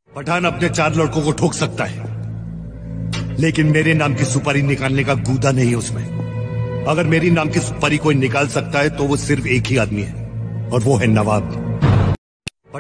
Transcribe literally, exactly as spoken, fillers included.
पठान अपने चार लड़कों को ठोक सकता है, लेकिन मेरे नाम की सुपारी निकालने का गूदा नहीं है उसमें। अगर मेरी नाम की सुपारी कोई निकाल सकता है तो वो सिर्फ एक ही आदमी है, और वो है नवाब।